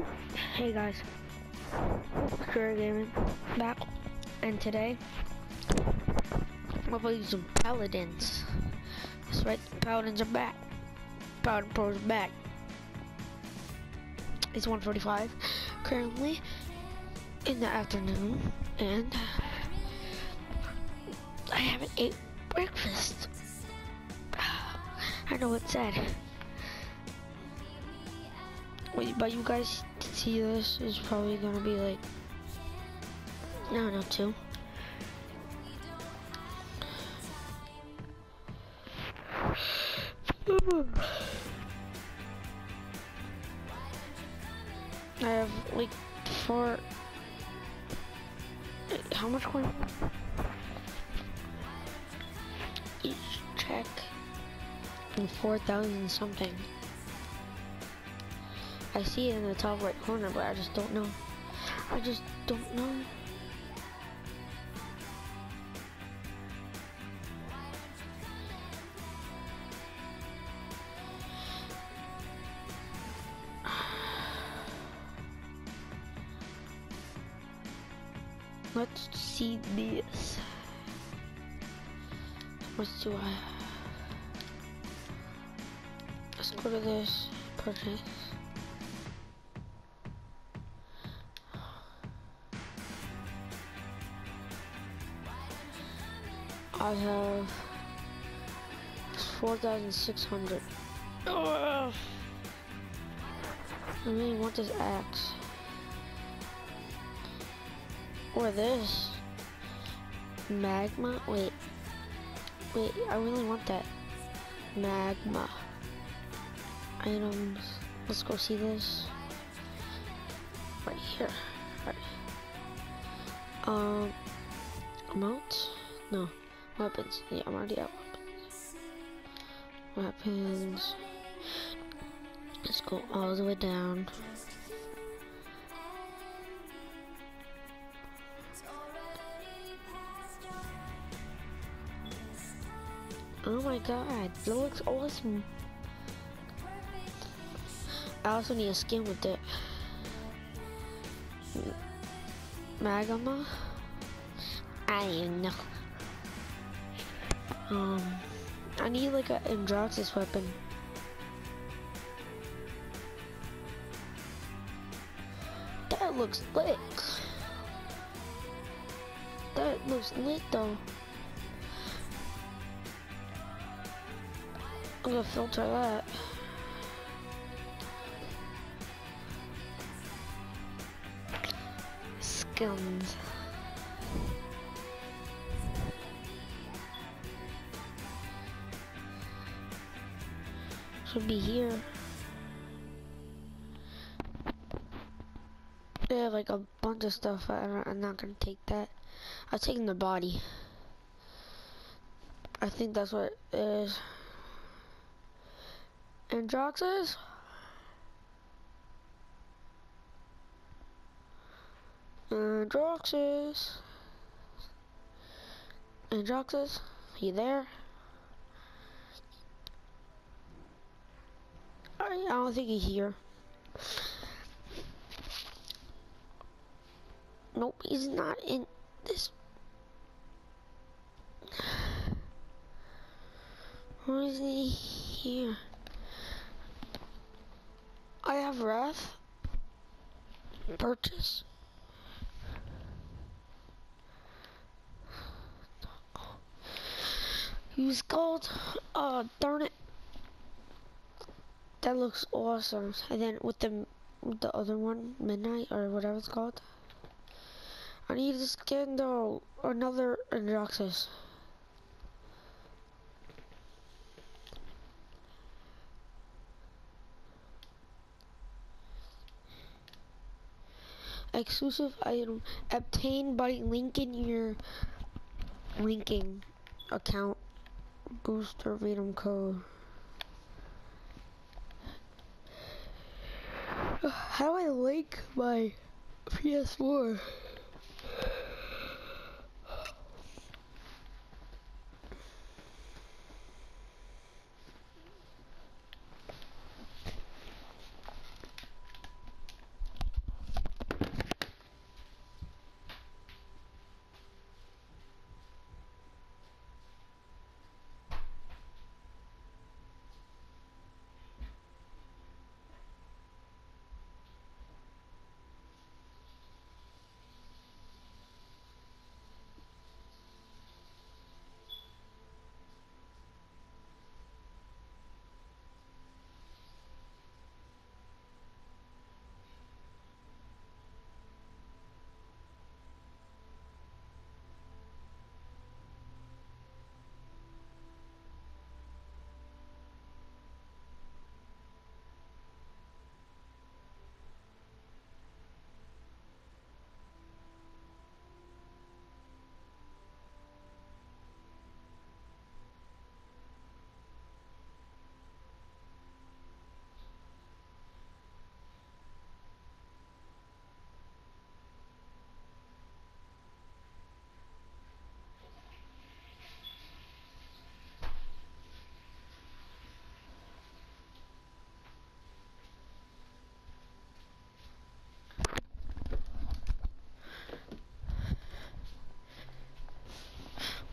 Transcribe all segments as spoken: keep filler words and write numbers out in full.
Hey guys, Career Gaming back, and today we're playing some Paladins. That's right, Paladins are back. Paladin Pro's back. It's one forty-five currently in the afternoon, and I haven't ate breakfast. I know it's sad. Wait, but you guys see this is probably gonna be like, no, not two. I have like four. How much coin? Each check and four thousand something. I see it in the top right corner, but I just don't know. I just don't know. Let's see this. What do I have? Let's go to this purchase. I have four thousand six hundred. I really want this axe. Or this. Magma? Wait. Wait, I really want that. Magma. Items. Let's go see this. Right here. Right. Um. Amount? No. Weapons. Yeah, I'm already at weapons. Weapons. Let's go all the way down. Oh my god, that looks awesome. I also need a skin with it. Magma? I don't know. Um, I need like an Androxus weapon. That looks lit. That looks lit though. I'm gonna filter that. Skins. Should be here. They have like a bunch of stuff. I don't, I'm not gonna take that. I'm taking the body. I think that's what it is. Androxus? Androxus? Androxus? You there? I don't think he's here. Nope, he's not in this. Why isn't he here? I have Wrath. Purchase. Use gold. Oh, darn it. That looks awesome. And then with the with the other one, Midnight or whatever it's called. I need a skin though. Another Androxus. Exclusive item obtained by linking your linking account. Booster redeem code. How do I link my P S four?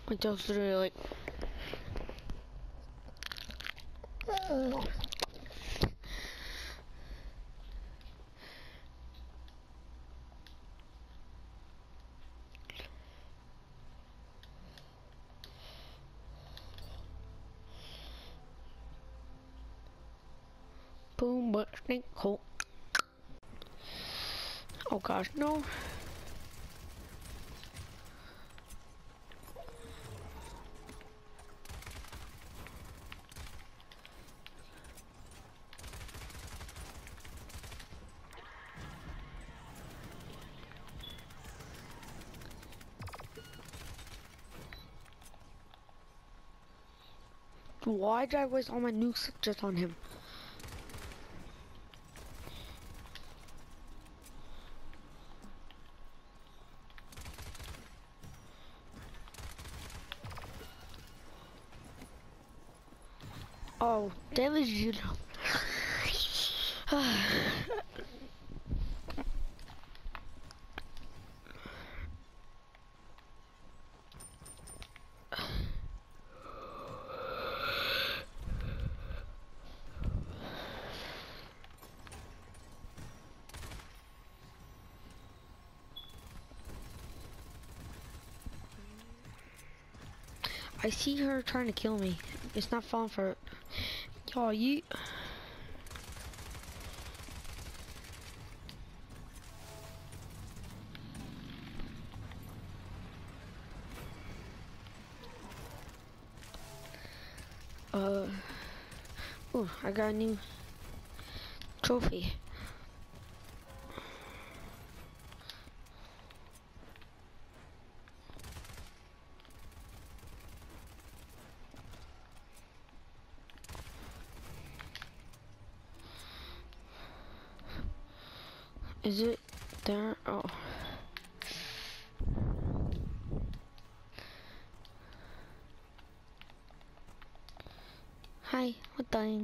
until it's really like boom, but snake hole. Oh gosh, no. Why did I waste all my nukes just on him? Oh, damage you know. I see her trying to kill me. It's not fun for y'all. You. Uh. Oh, I got a new trophy. Is it there? Oh. Hi, what dying?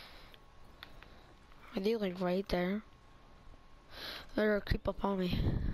Are they like right there? They're gonna creep up on me.